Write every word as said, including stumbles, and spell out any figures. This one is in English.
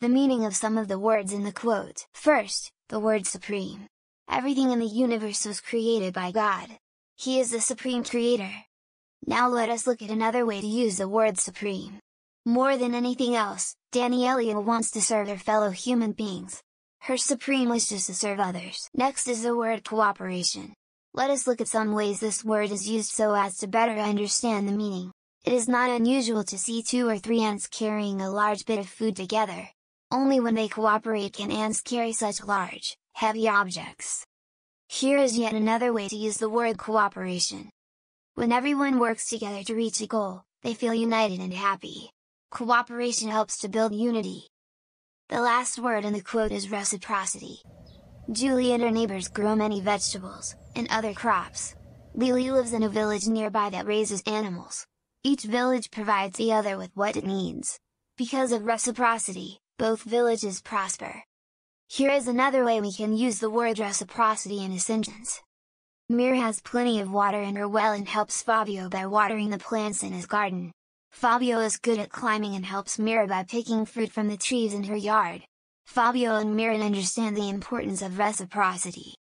The meaning of some of the words in the quote. First, the word supreme. Everything in the universe was created by God. He is the supreme creator. Now let us look at another way to use the word supreme. More than anything else, Daniela wants to serve her fellow human beings. Her supreme wish is to serve others. Next is the word cooperation. Let us look at some ways this word is used so as to better understand the meaning. It is not unusual to see two or three ants carrying a large bit of food together. Only when they cooperate can ants carry such large, heavy objects. Here is yet another way to use the word cooperation. When everyone works together to reach a goal, they feel united and happy. Cooperation helps to build unity. The last word in the quote is reciprocity. Julie and her neighbors grow many vegetables, and other crops. Lily lives in a village nearby that raises animals. Each village provides the other with what it needs. Because of reciprocity, both villages prosper. Here is another way we can use the word reciprocity in a sentence. Mir has plenty of water in her well and helps Fabio by watering the plants in his garden. Fabio is good at climbing and helps Mira by picking fruit from the trees in her yard. Fabio and Mira understand the importance of reciprocity.